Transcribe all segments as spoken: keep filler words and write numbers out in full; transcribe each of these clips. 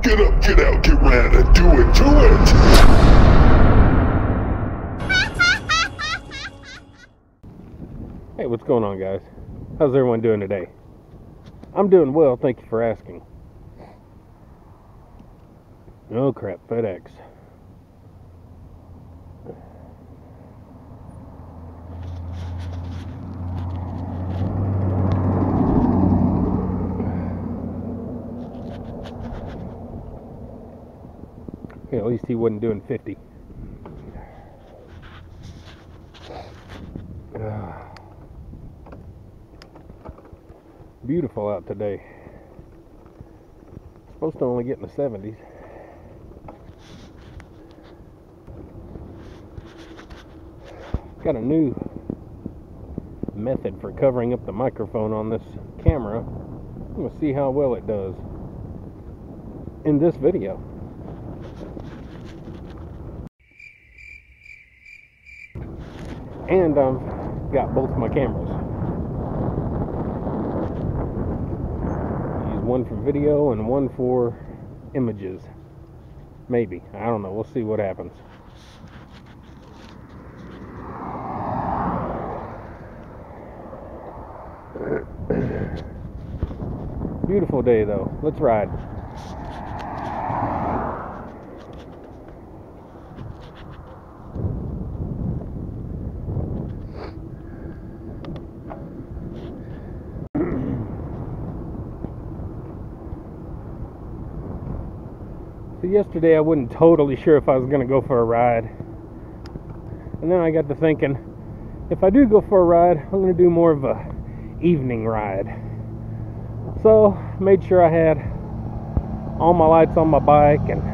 Get up, get out, get round, and do it, do it! Hey, what's going on, guys? How's everyone doing today? I'm doing well, thank you for asking. Oh crap, FedEx. Okay, at least he wasn't doing fifty. Uh, beautiful out today. Supposed to only get in the seventies. Got a new method for covering up the microphone on this camera. I'm going to see how well it does in this video. And I've got both my cameras. Use one for video and one for images. Maybe. I don't know. We'll see what happens. Beautiful day though. Let's ride. So yesterday I wasn't totally sure if I was going to go for a ride. And then I got to thinking, if I do go for a ride, I'm going to do more of a evening ride. So, made sure I had all my lights on my bike and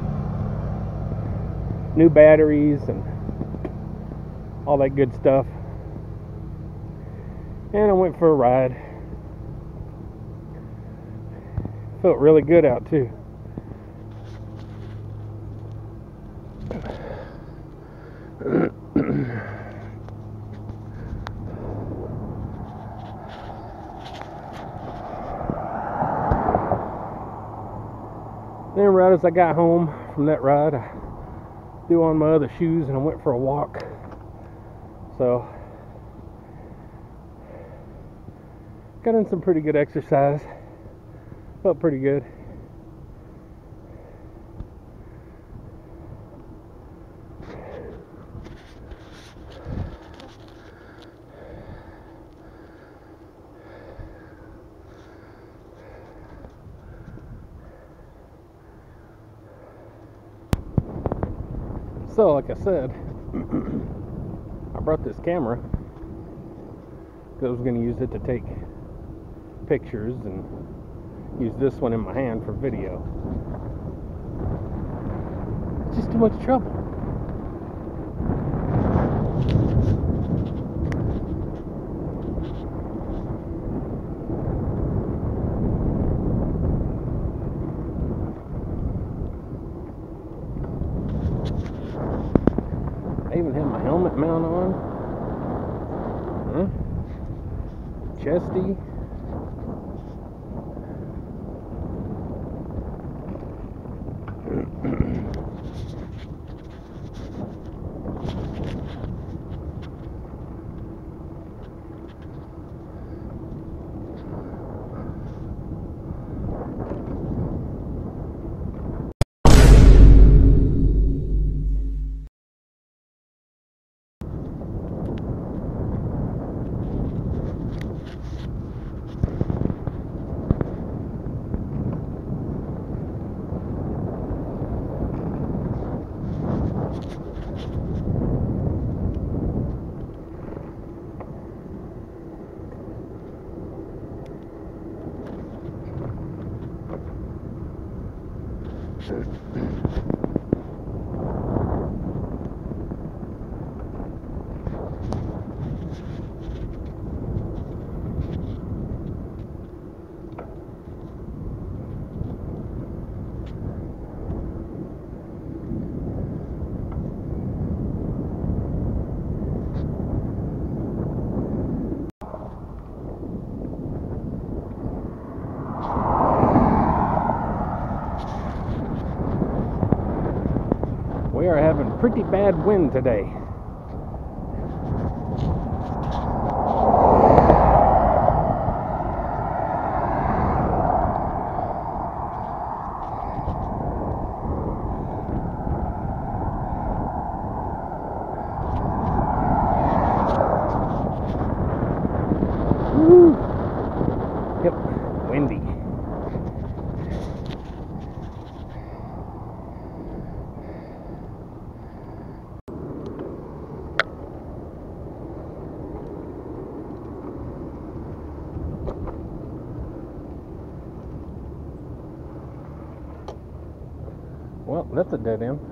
new batteries and all that good stuff. And I went for a ride. Felt really good out too. Then right as I got home from that ride, I threw on my other shoes and I went for a walk. So, got in some pretty good exercise. Felt pretty good. So, like I said, I brought this camera because I was going to use it to take pictures and use this one in my hand for video. It's just too much trouble. I even have my helmet mount on. Huh? Chesty. pretty bad wind today. Woo. Yep, windy. Well, that's a dead end.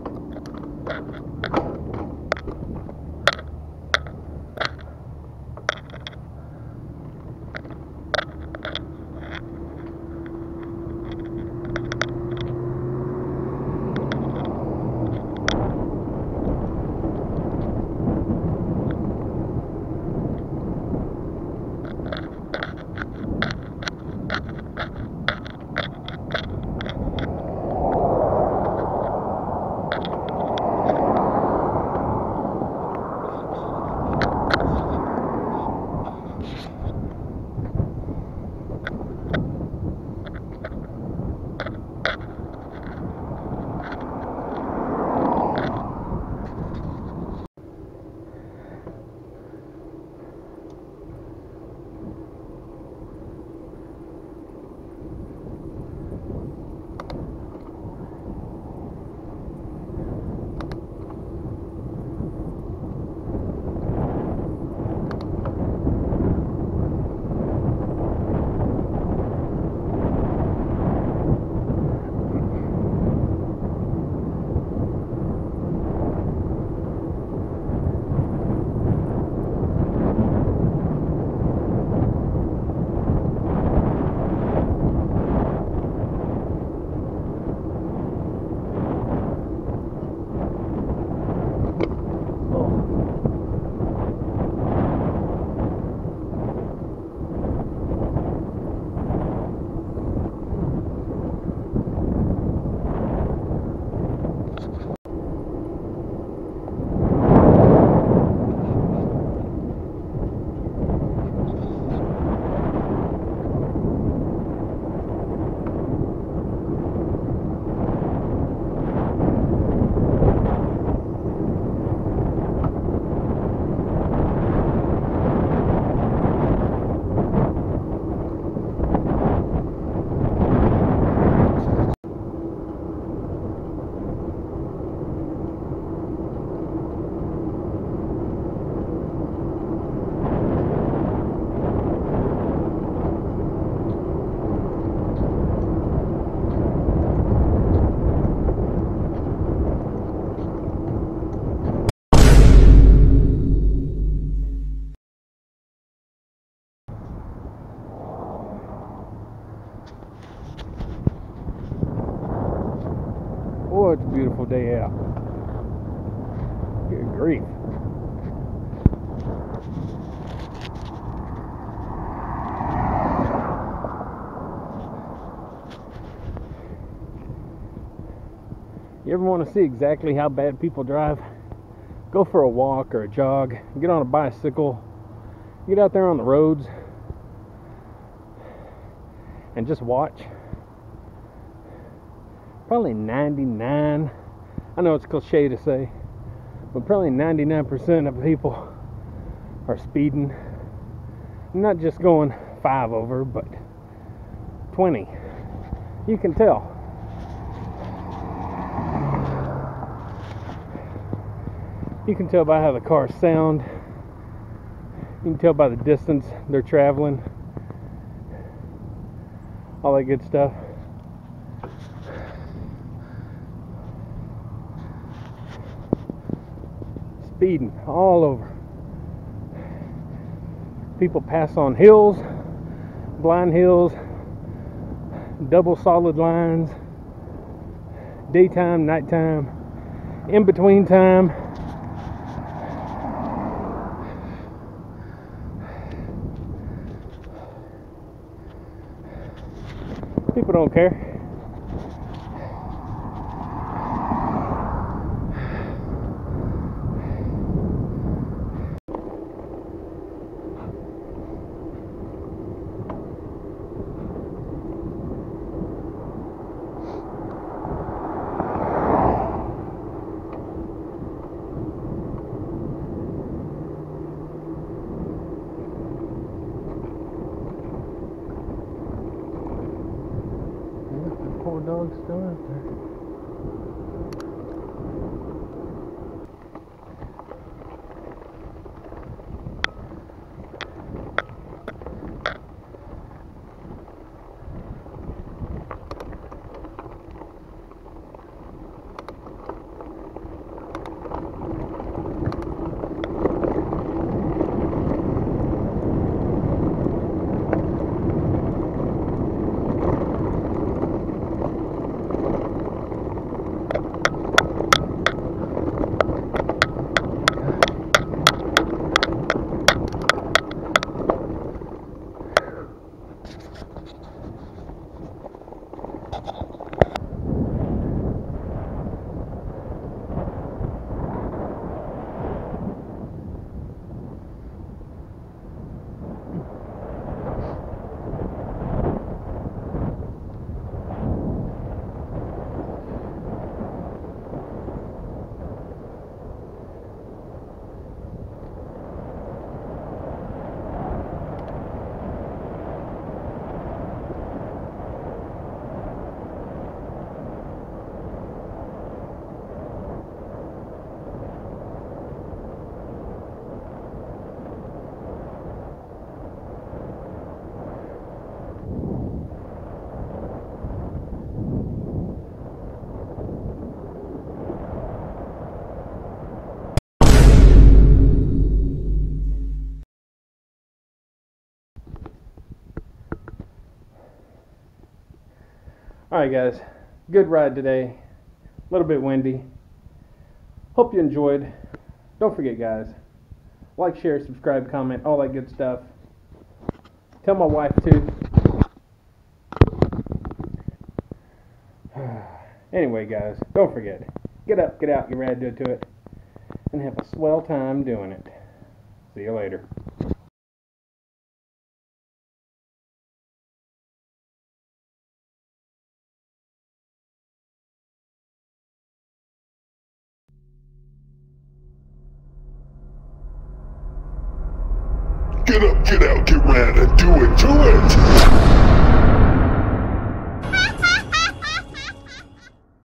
Boy, it's a beautiful day out. Good grief. You ever want to see exactly how bad people drive? Go for a walk or a jog, get on a bicycle, get out there on the roads, and just watch. Probably ninety-nine, I know it's cliche to say, but probably ninety-nine percent of people are speeding. Not just going five over, but twenty. You can tell. You can tell by how the cars sound. You can tell by the distance they're traveling. All that good stuff. Speeding all over. People pass on hills, blind hills, double solid lines, daytime, nighttime, in between time. People don't care. Poor dog's still out there. Alright guys, good ride today. A little bit windy. Hope you enjoyed. Don't forget guys, like, share, subscribe, comment, all that good stuff. Tell my wife too. Anyway guys, don't forget, get up, get out, get ready to do it, and have a swell time doing it. See you later. Get up, get out, get ready to do it, do it!